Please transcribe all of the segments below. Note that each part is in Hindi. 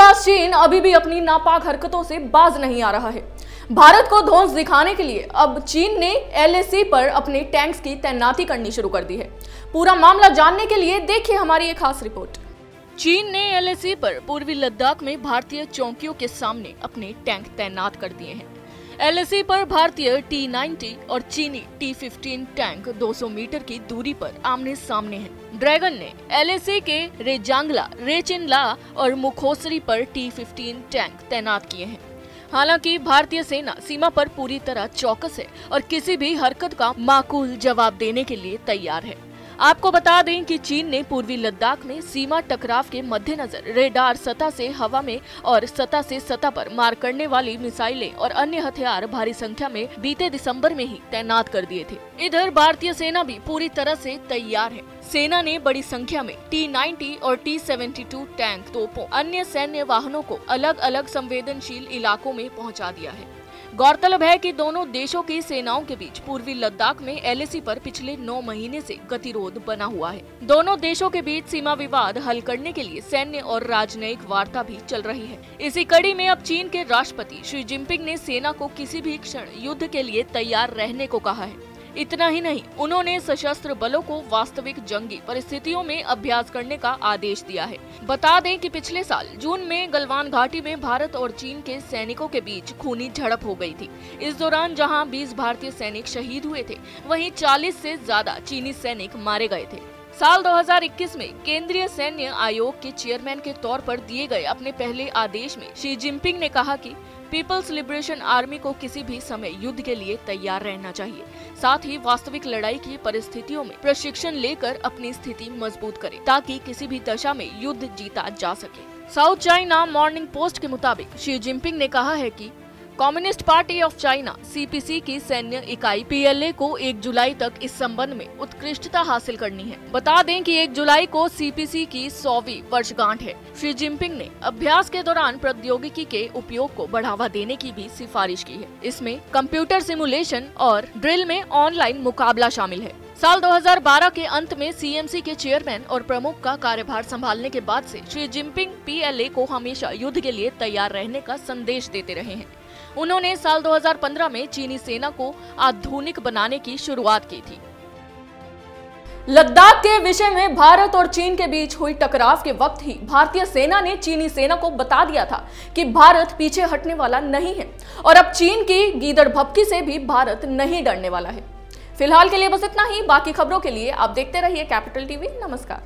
तीरंदाज चीन अभी भी अपनी नापाक हरकतों से बाज नहीं आ रहा है। भारत को धौंस दिखाने के लिए अब चीन ने LAC पर अपने टैंक्स की तैनाती करनी शुरू कर दी है। पूरा मामला जानने के लिए देखिए हमारी एक खास रिपोर्ट। चीन ने LAC पर पूर्वी लद्दाख में भारतीय चौकियों के सामने अपने टैंक तैनात कर दिए हैं। LAC पर भारतीय T-90 और चीनी T-15 टैंक 200 मीटर की दूरी पर आमने सामने हैं। ड्रैगन ने LAC के रेजांगला, रेचिनला और मुखोसरी पर T-15 टैंक तैनात किए हैं। हालांकि भारतीय सेना सीमा पर पूरी तरह चौकस है और किसी भी हरकत का माकूल जवाब देने के लिए तैयार है। आपको बता दें कि चीन ने पूर्वी लद्दाख में सीमा टकराव के मद्देनजर रेडार, सतह से हवा में और सतह से सतह पर मार करने वाली मिसाइलें और अन्य हथियार भारी संख्या में बीते दिसंबर में ही तैनात कर दिए थे। इधर भारतीय सेना भी पूरी तरह से तैयार है। सेना ने बड़ी संख्या में T-90 और T-72 टैंक, तोपों, अन्य सैन्य वाहनों को अलग अलग संवेदनशील इलाकों में पहुंचा दिया है। गौरतलब है कि दोनों देशों की सेनाओं के बीच पूर्वी लद्दाख में LAC पर पिछले 9 महीने से गतिरोध बना हुआ है। दोनों देशों के बीच सीमा विवाद हल करने के लिए सैन्य और राजनयिक वार्ता भी चल रही है। इसी कड़ी में अब चीन के राष्ट्रपति शी जिनपिंग ने सेना को किसी भी क्षण युद्ध के लिए तैयार रहने को कहा है। इतना ही नहीं, उन्होंने सशस्त्र बलों को वास्तविक जंगी परिस्थितियों में अभ्यास करने का आदेश दिया है। बता दें कि पिछले साल जून में गलवान घाटी में भारत और चीन के सैनिकों के बीच खूनी झड़प हो गई थी। इस दौरान जहां 20 भारतीय सैनिक शहीद हुए थे, वहीं 40 से ज्यादा चीनी सैनिक मारे गए थे। साल 2021 में केंद्रीय सैन्य आयोग के चेयरमैन के तौर पर दिए गए अपने पहले आदेश में शी जिनपिंग ने कहा कि पीपल्स लिबरेशन आर्मी को किसी भी समय युद्ध के लिए तैयार रहना चाहिए, साथ ही वास्तविक लड़ाई की परिस्थितियों में प्रशिक्षण लेकर अपनी स्थिति मजबूत करे ताकि किसी भी दशा में युद्ध जीता जा सके। साउथ चाइना मॉर्निंग पोस्ट के मुताबिक शी जिनपिंग ने कहा है कि communist party of China CPC की सैन्य इकाई PLA को 1 जुलाई तक इस संबंध में उत्कृष्टता हासिल करनी है। बता दें कि 1 जुलाई को CPC की 100वीं वर्षगांठ है। शी जिनपिंग ने अभ्यास के दौरान प्रौद्योगिकी के उपयोग को बढ़ावा देने की भी सिफारिश की है। इसमें कंप्यूटर सिमुलेशन और ड्रिल में ऑनलाइन मुकाबला शामिल है। साल 2012 के अंत में CMC के चेयरमैन और प्रमुख का कार्यभार संभालने के बाद से शी जिनपिंग PLA को हमेशा युद्ध के लिए तैयार रहने का संदेश देते रहे हैं। उन्होंने साल 2015 में चीनी सेना को आधुनिक बनाने की शुरुआत की थी। लद्दाख के विषय में भारत और चीन के बीच हुई टकराव के वक्त ही भारतीय सेना ने चीनी सेना को बता दिया था कि भारत पीछे हटने वाला नहीं है और अब चीन की गीदड़ भभकी से भी भारत नहीं डरने वाला है। फिलहाल के लिए बस इतना ही। बाकी खबरों के लिए आप देखते रहिए कैपिटल टीवी। नमस्कार।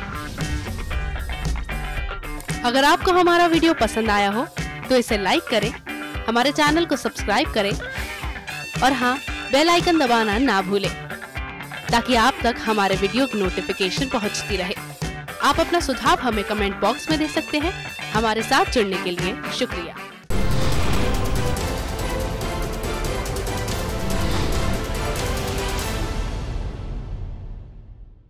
अगर आपको हमारा वीडियो पसंद आया हो तो इसे लाइक करें, हमारे चैनल को सब्सक्राइब करें और हाँ, बेल आइकन दबाना ना भूलें ताकि आप तक हमारे वीडियो की नोटिफिकेशन पहुंचती रहे। आप अपना सुझाव हमें कमेंट बॉक्स में दे सकते हैं। हमारे साथ जुड़ने के लिए शुक्रिया।